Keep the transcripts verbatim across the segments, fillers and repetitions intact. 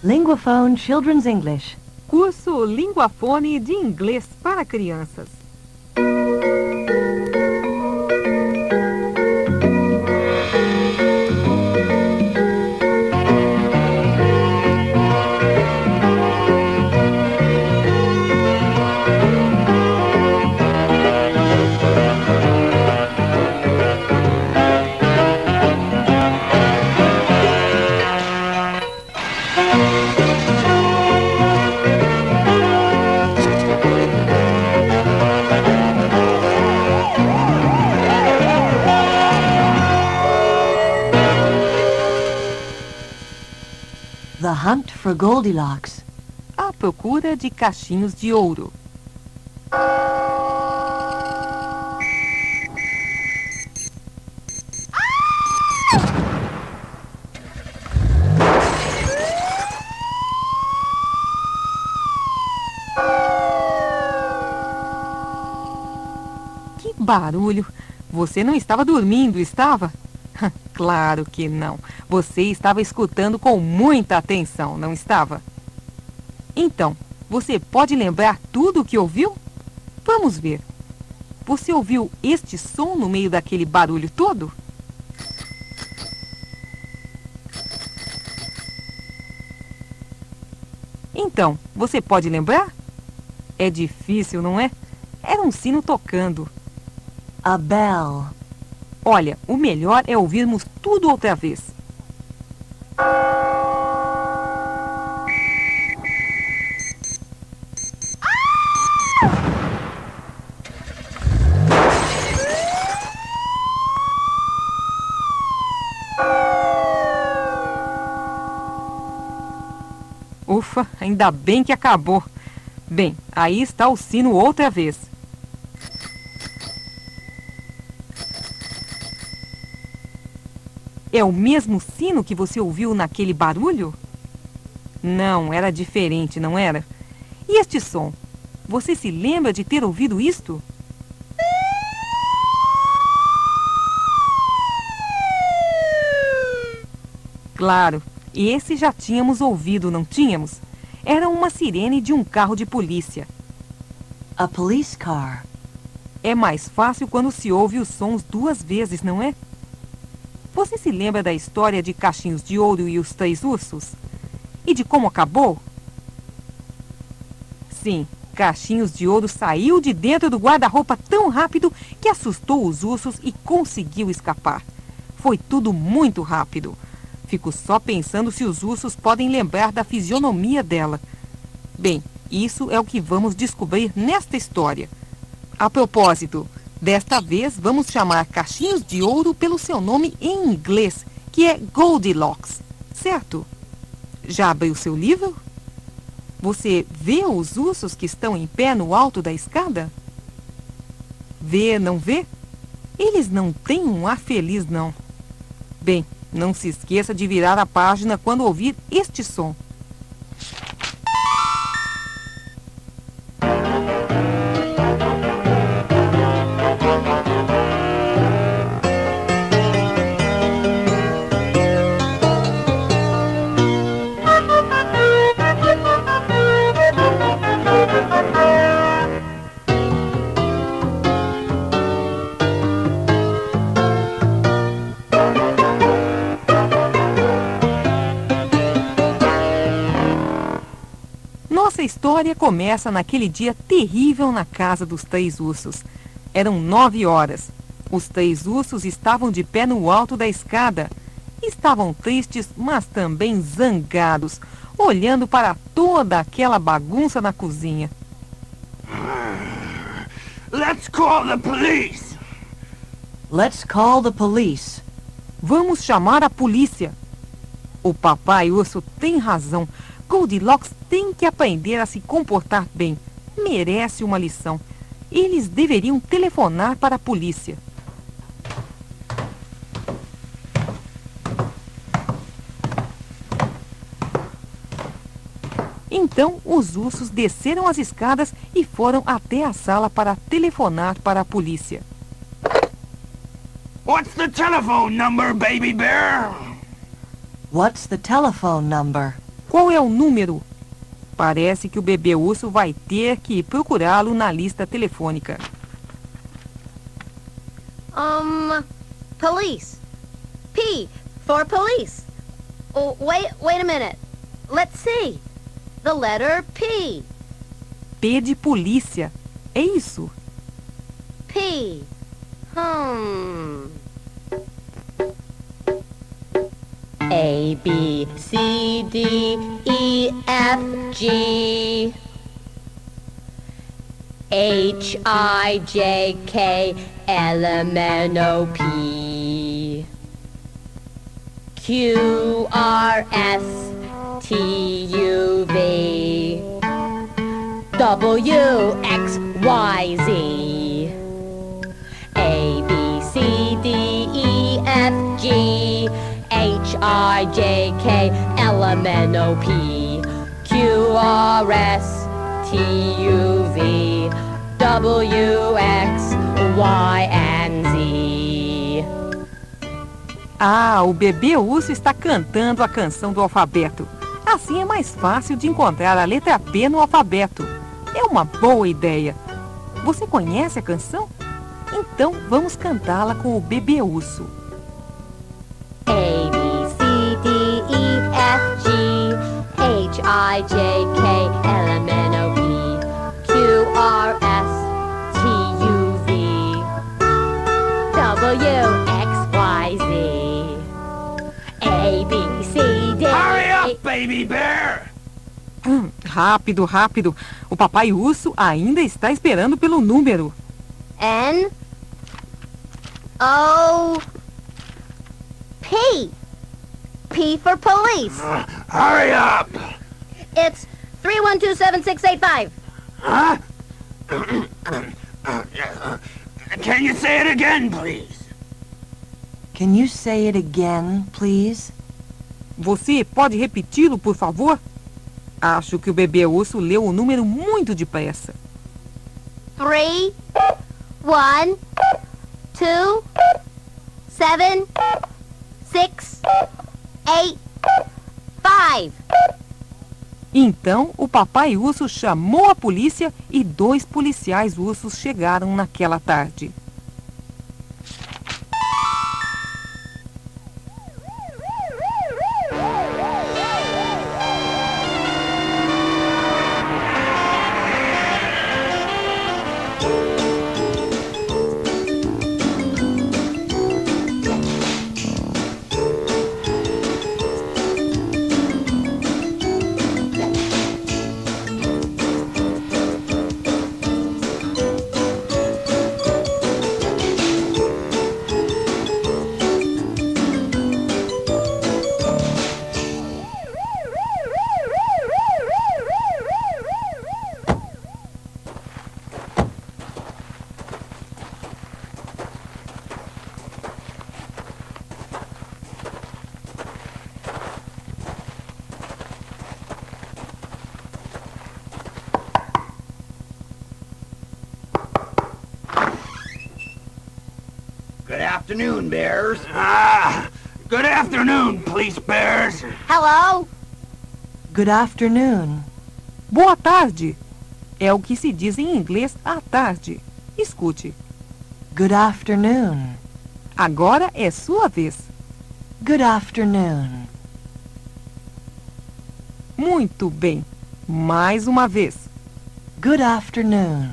Linguaphone Children's English. Curso Linguafone de inglês para crianças. The Hunt for Goldilocks. À procura de cachinhos de ouro. Que barulho! Você não estava dormindo, estava? Claro que não. Você estava escutando com muita atenção, não estava? Então, você pode lembrar tudo o que ouviu? Vamos ver. Você ouviu este som no meio daquele barulho todo? Então, você pode lembrar? É difícil, não é? Era um sino tocando. A bell. Olha, o melhor é ouvirmos tudo outra vez. Ufa, ainda bem que acabou. Bem, aí está o sino outra vez. É o mesmo sino que você ouviu naquele barulho? Não, era diferente, não era? E este som? Você se lembra de ter ouvido isto? Claro, esse já tínhamos ouvido, não tínhamos? Era uma sirene de um carro de polícia. A police car. É mais fácil quando se ouve os sons duas vezes, não é? Você se lembra da história de Cachinhos de Ouro e os Três Ursos? E de como acabou? Sim, Cachinhos de Ouro saiu de dentro do guarda-roupa tão rápido que assustou os ursos e conseguiu escapar. Foi tudo muito rápido. Fico só pensando se os ursos podem lembrar da fisionomia dela. Bem, isso é o que vamos descobrir nesta história. A propósito, desta vez vamos chamar Cachinhos de Ouro pelo seu nome em inglês, que é Goldilocks, certo? Já abriu seu livro? Você vê os ursos que estão em pé no alto da escada? Vê, não vê? Eles não têm um ar feliz, não. Bem, não se esqueça de virar a página quando ouvir este som. Nossa história começa naquele dia terrível na casa dos três ursos. Eram nove horas. Os três ursos estavam de pé no alto da escada. Estavam tristes, mas também zangados, olhando para toda aquela bagunça na cozinha. Let's call the police! Let's call the police. Vamos chamar a polícia. O papai urso tem razão. Goldilocks tem que aprender a se comportar bem. Merece uma lição. Eles deveriam telefonar para a polícia. Então, os ursos desceram as escadas e foram até a sala para telefonar para a polícia. What's the telephone number, baby bear? What's the telephone number? Qual é o número? Parece que o bebê urso vai ter que procurá-lo na lista telefônica. Um, police. P for police. Oh, wait, wait a minute. Let's see. The letter P. P de polícia. É isso? P. Hmm. A, B, C, D, E, F, G, H, I, J, K, L, M, N, O, P, Q, R, S, T, U, V, W, X, Y, Z, A, B, C, D, E, F, G, H, I, J, K, L, M, N, O, P, Q, R, S, T, U, V, W, X, Y, and Z. Ah, o bebê urso está cantando a canção do alfabeto. Assim é mais fácil de encontrar a letra P no alfabeto. É uma boa ideia. Você conhece a canção? Então vamos cantá-la com o bebê urso. A, B, C, D, E, F, G, H, I, J, K, L, M, N, O, P, Q, R, S, T, U, V, W, X, Y, Z. A, B, C, D, Hurry up, baby bear! Hum, rápido, rápido. O papai urso ainda está esperando pelo número. N, O, P. P for police. Uh, hurry up! It's three one two seven six eight five. Huh? Can you say it again, please? Can you say it again, please? Você pode repeti-lo, por favor? Acho que o bebê urso leu o número muito depressa. Three, one, two, seven, six, eight, five. Então, o papai urso chamou a polícia e dois policiais ursos chegaram naquela tarde. Good afternoon, bears. Ah, good afternoon, police bears. Hello? Good afternoon. Boa tarde! É o que se diz em inglês à tarde. Escute. Good afternoon. Agora é sua vez. Good afternoon. Muito bem. Mais uma vez. Good afternoon.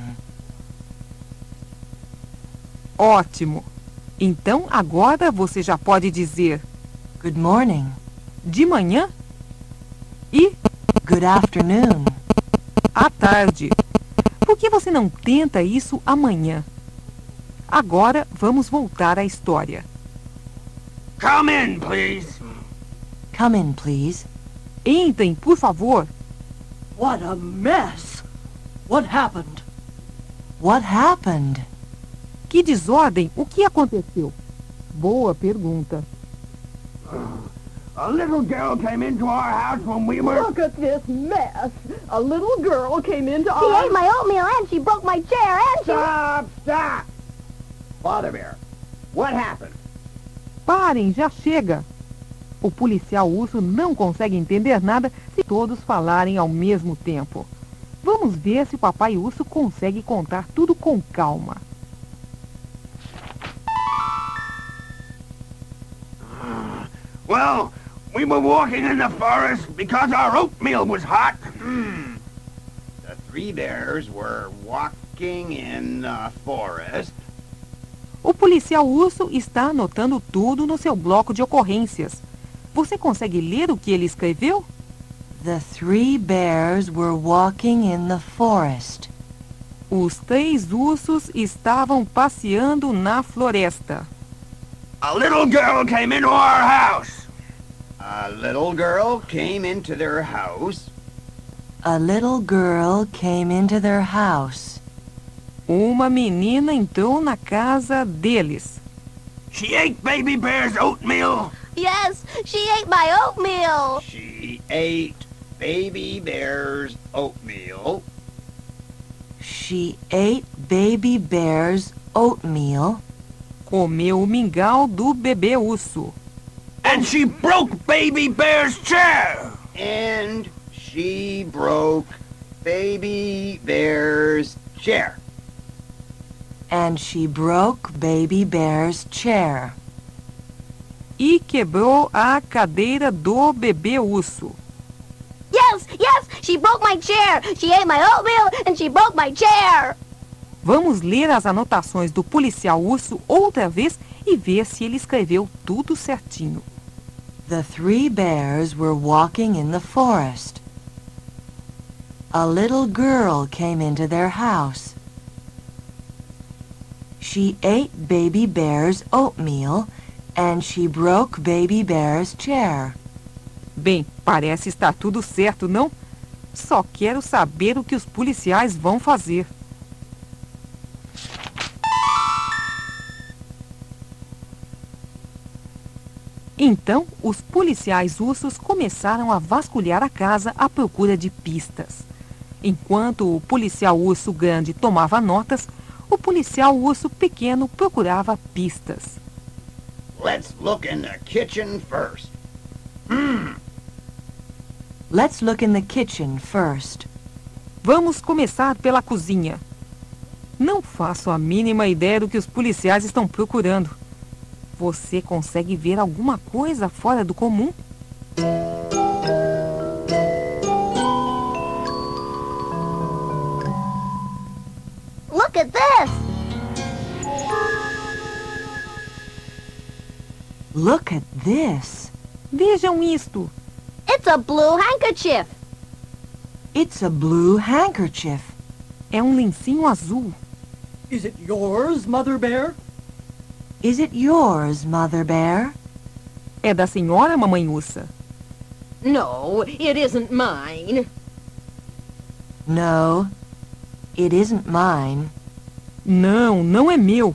Ótimo. Então, agora você já pode dizer Good morning. de manhã e Good afternoon. à tarde. Por que você não tenta isso amanhã? Agora vamos voltar à história. Come in, please. Come in, please. Entrem, por favor. What a mess! What happened? What happened? Que desordem! O que aconteceu? Boa pergunta. A little girl came into our house when we were... Look at this mess. A little girl came into She our... ate my oatmeal and she broke my chair and she... Stop, stop! Father Bear, what happened? Parem, já chega. O policial urso não consegue entender nada se todos falarem ao mesmo tempo. Vamos ver se o papai urso consegue contar tudo com calma. Well, we were walking in the forest because our oatmeal was hot. Hmm. The three bears were walking in the forest. O policial urso está anotando tudo no seu bloco de ocorrências. Você consegue ler o que ele escreveu? The three bears were walking in the forest. Os três ursos estavam passeando na floresta. A little girl came into our house. A little girl came into their house. A little girl came into their house. Uma menina entrou na casa deles. She ate Baby Bear's oatmeal. Yes, she ate my oatmeal. She ate Baby Bear's oatmeal. She ate Baby Bear's oatmeal. Comeu o mingau do bebê urso. And she broke Baby Bear's chair. And she broke Baby Bear's chair. And she broke Baby Bear's chair. E quebrou a cadeira do bebê urso. Yes, yes, she broke my chair. She ate my oatmeal and she broke my chair. Vamos ler as anotações do policial urso outra vez e ver se ele escreveu tudo certinho. The three bears were walking in the forest. A little girl came into their house. She ate Baby Bear's oatmeal and she broke Baby Bear's chair. Bem, parece estar tudo certo, não? Só quero saber o que os policiais vão fazer. Então, os policiais ursos começaram a vasculhar a casa à procura de pistas. Enquanto o policial urso grande tomava notas, o policial urso pequeno procurava pistas. Let's look in the kitchen first. Hmm. Let's look in the kitchen first. Vamos começar pela cozinha. Não faço a mínima ideia do que os policiais estão procurando. Você consegue ver alguma coisa fora do comum? Look at this. Look at this. Vejam isto. It's a blue handkerchief. It's a blue handkerchief. É um lencinho azul. Is it yours, Mother Bear? Is it yours, Mother Bear? É da senhora, mamãe ursa. No, it isn't mine. No, it isn't mine. Não, não é meu.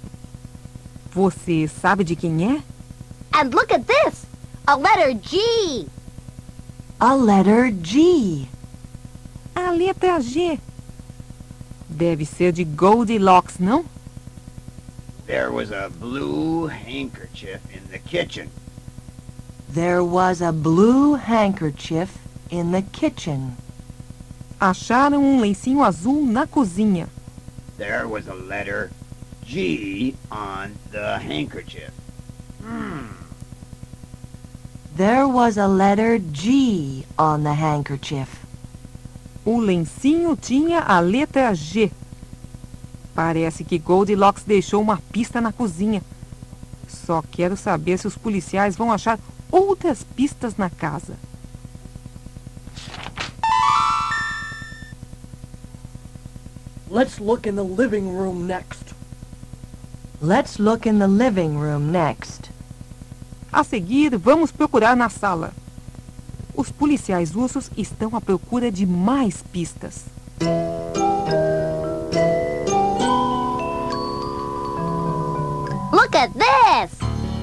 Você sabe de quem é? And look at this. A letter G. A letter G. A letra G. Deve ser de Goldilocks, não? There was a blue handkerchief in the kitchen. There was a blue handkerchief in the kitchen. Acharam um lencinho azul na cozinha. There was a letter G on the handkerchief. Hmm. There was a letter G on the handkerchief. O lencinho tinha a letra G. Parece que Goldilocks deixou uma pista na cozinha. Só quero saber se os policiais vão achar outras pistas na casa. Let's look in the living room next. Let's look in the living room next. A seguir, vamos procurar na sala. Os policiais ursos estão à procura de mais pistas. Look at this.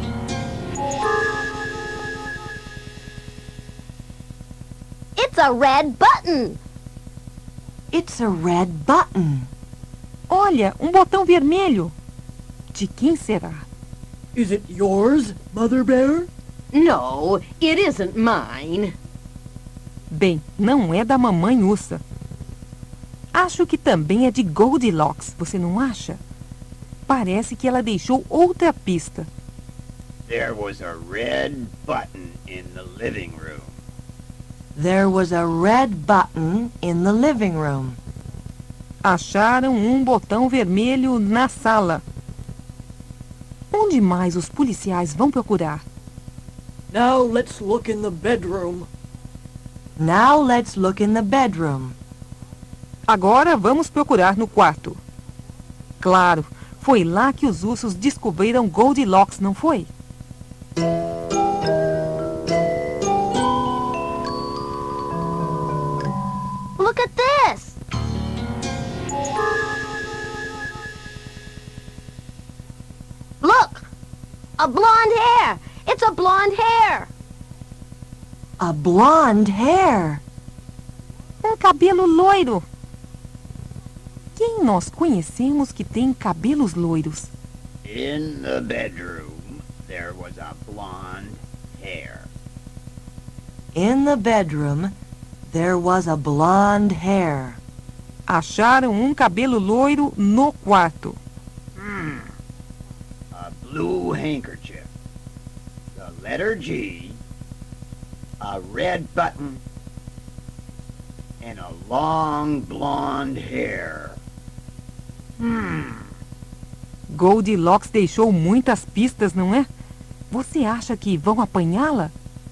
It's a red button. It's a red button. Olha, um botão vermelho. De quem será? Is it yours, Mother Bear? No, it isn't mine. Bem, não é da mamãe ursa. Acho que também é de Goldilocks, você não acha? Parece que ela deixou outra pista. There was a red button in the living room. There was a red button in the living room. Acharam um botão vermelho na sala. Onde mais os policiais vão procurar? Now let's look in the bedroom. Now let's look in the bedroom. Agora vamos procurar no quarto. Claro, foi lá que os ursos descobriram Goldilocks, não foi? Look at this! Look! A blonde hair! It's a blonde hair! A blonde hair. Um cabelo loiro. Quem nós conhecemos que tem cabelos loiros? In the bedroom, there was a blonde hair. In the bedroom, there was a blonde hair. Acharam um cabelo loiro no quarto. Hmm. A blue handkerchief. The letter G. A red button. And a long blonde hair. Hmm. Goldilocks deixou muitas pistas, não é? Você acha que vão apanhá-la?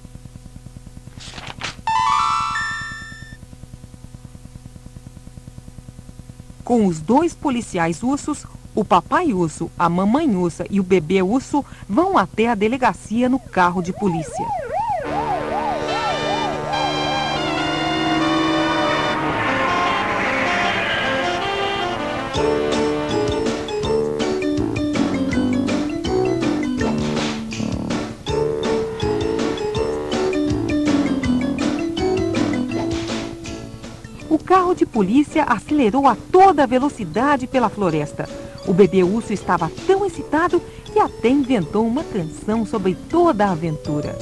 Com os dois policiais ursos, o papai urso, a mamãe ursa e o bebê urso vão até a delegacia no carro de polícia. O carro de polícia acelerou a toda velocidade pela floresta. O bebê urso estava tão excitado que até inventou uma canção sobre toda a aventura.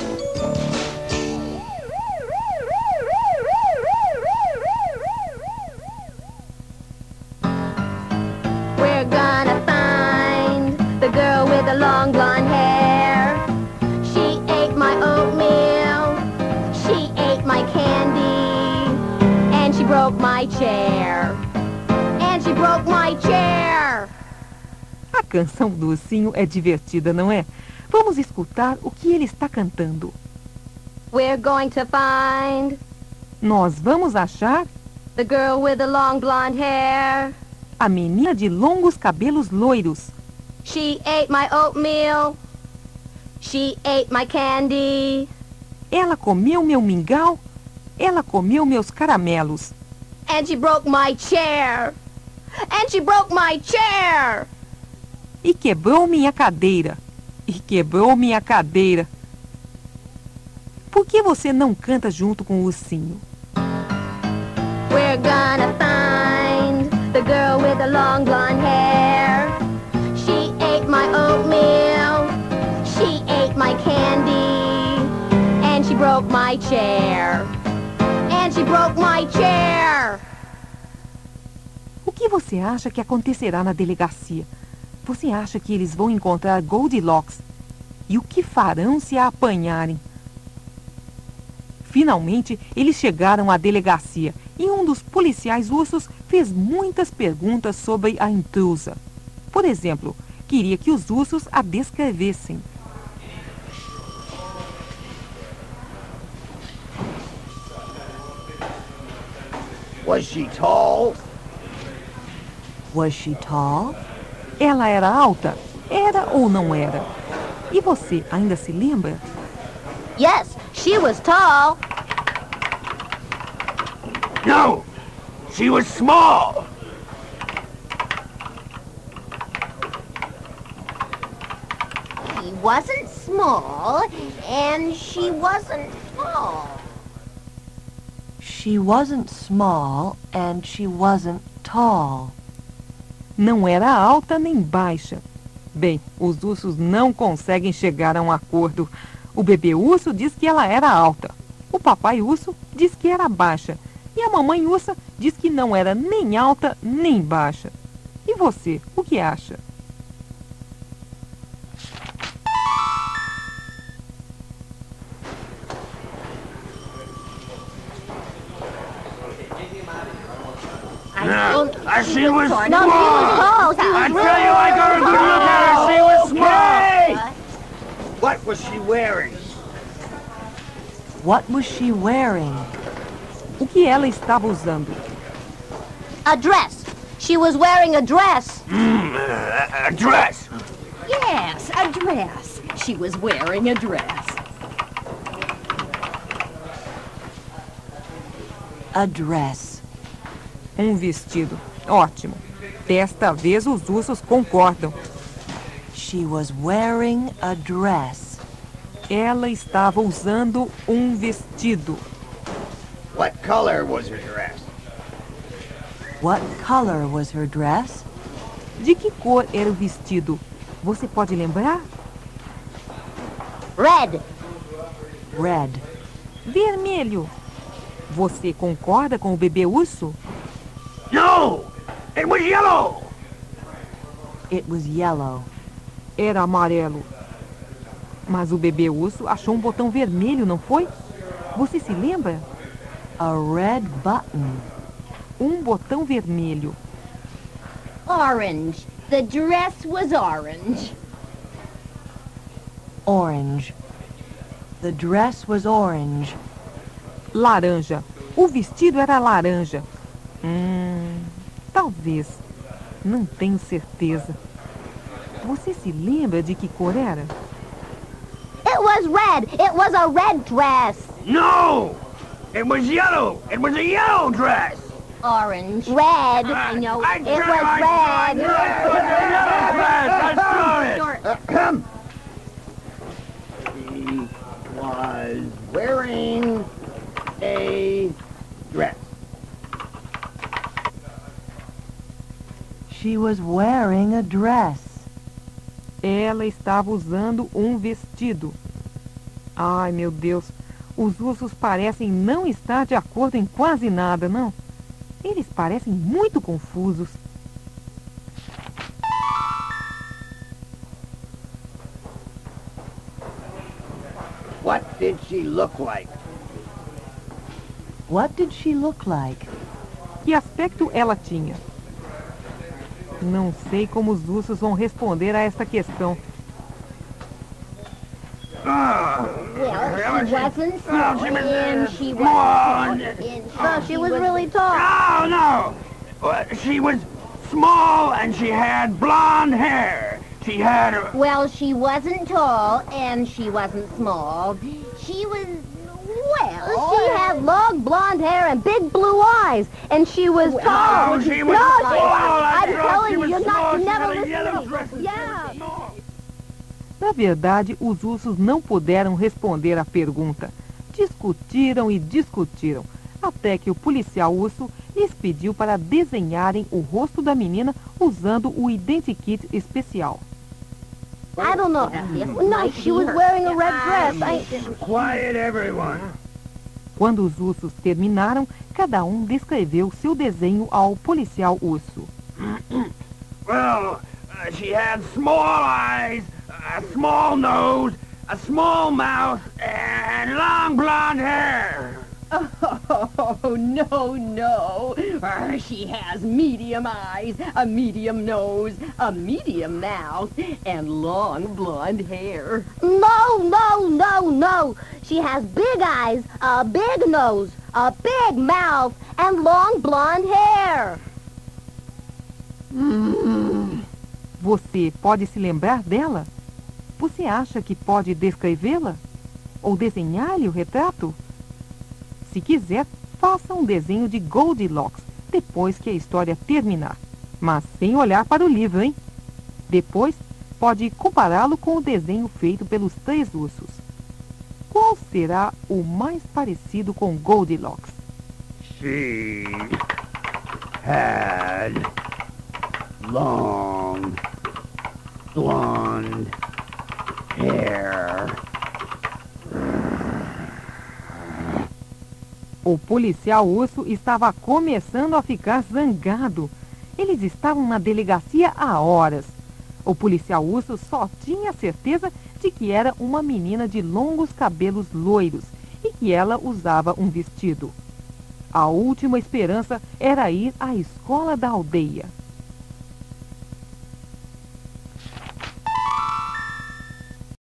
We're gonna find the girl with the long blonde hair. She ate my oatmeal. She ate my candy. And she broke my chair. And she broke my chair. A canção do ursinho é divertida, não é? Vamos escutar o que ele está cantando. We're going to find Nós vamos achar the girl with the long blonde hair. a menina de longos cabelos loiros. She ate my oatmeal. She ate my candy. Ela comeu meu mingau. Ela comeu meus caramelos. And she broke my chair. And she broke my chair. E quebrou minha cadeira. E quebrou minha cadeira. Por que você não canta junto com o ursinho? We're gonna find the girl with the long blonde hair. She ate my oatmeal. She ate my candy. And she broke my chair. And she broke my chair. O que você acha que acontecerá na delegacia? Você acha que eles vão encontrar Goldilocks? E o que farão se a apanharem? Finalmente, eles chegaram à delegacia e um dos policiais ursos fez muitas perguntas sobre a intrusa. Por exemplo, queria que os ursos a descrevessem. Was she tall? Was she tall? Ela era alta? Era ou não era? E você ainda se lembra? Yes, she was tall. No! She was small! She wasn't small, and she wasn't tall. She wasn't small and she wasn't tall. Não era alta nem baixa. Bem, os ursos não conseguem chegar a um acordo. O bebê urso diz que ela era alta. O papai urso diz que era baixa. E a mamãe ursa diz que não era nem alta nem baixa. E você, o que acha? No, uh, she was small. No, she was tall. She was I really tell you, I got a good look at her. She was small. Hey! What was she wearing? What was she wearing? O que ela estava usando? A dress. She was wearing a dress. Mm, uh, a dress. Yes, a dress. She was wearing a dress. A dress. Um vestido. Ótimo. Desta vez os ursos concordam. She was wearing a dress. Ela estava usando um vestido. What color was her dress? What color was her dress? De que cor era o vestido? Você pode lembrar? Red. Red. Vermelho. Você concorda com o bebê urso? No, it was yellow. It was yellow. Era amarelo. Mas o bebê urso achou um botão vermelho, não foi? Você se lembra? A red button. Um botão vermelho. Orange. The dress was orange. Orange. The dress was orange. Laranja. O vestido era laranja. Hum, talvez. Não tenho certeza. Você se lembra de que cor era? It was red. It was a red dress. No, it was yellow. It was a yellow dress. Orange. Red. I know. I It tell you, was I saw it. red. It was a yellow dress. I saw it. Ahem. She was wearing a dress. She was wearing a dress. Ela estava usando um vestido. Ai, meu Deus. Os ursos parecem não estar de acordo em quase nada, não? Eles parecem muito confusos. What did she look like? What did she look like? Que aspecto ela tinha? Não sei como os ursos vão responder a esta questão. Ah, Well, she wasn't Oh, she was, slim. uh, She small. wasn't and Well, she was really tall. no, no. Uh, She was small and she had blonde hair. She had a... Well, she wasn't tall and she wasn't small. She was, well, She had long blonde hair and big blue eyes, and she was tall. Oh, she was no, small. she, I I'm thought telling she you, was you're small. not, you She never had a listen yellow to dress me. and Yeah. she was small. Na verdade, os ursos não puderam responder à pergunta. Discutiram e discutiram, até que o policial urso lhes pediu para desenharem o rosto da menina usando o identikit especial. I don't know. No, she was wearing a red dress. I, Quiet, everyone. Quando os ursos terminaram, cada um descreveu seu desenho ao policial urso. Well, uh, she had small eyes, a small nose, a small mouth, and long blonde hair. Oh, no, no. Uh, she has medium eyes, a medium nose, a medium mouth, and long blonde hair. no, no, no, no. She has big eyes, a big nose, a big mouth, and long blonde hair. Você pode se lembrar dela? Você acha que pode descrevê-la? Ou desenhar-lhe o retrato? Se quiser, faça um desenho de Goldilocks depois que a história terminar. Mas sem olhar para o livro, hein? Depois, pode compará-lo com o desenho feito pelos três ursos. Qual será o mais parecido com Goldilocks? She had long blonde hair O policial urso estava começando a ficar zangado. Eles estavam na delegacia há horas. O policial urso só tinha certeza de que era uma menina de longos cabelos loiros e que ela usava um vestido. A última esperança era ir à escola da aldeia.